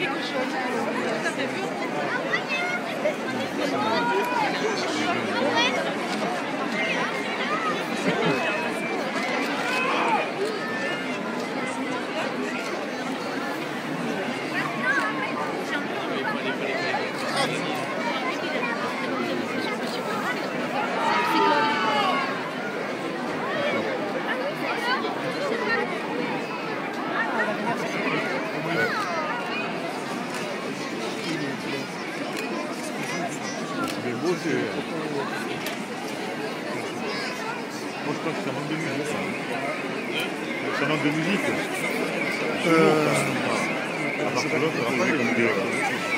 quelque chose. Ça fait peur. Mais beau, c'est... Moi, je pense que ça manque de musique. Ça manque de musique. À part que l'autre, ça va pas les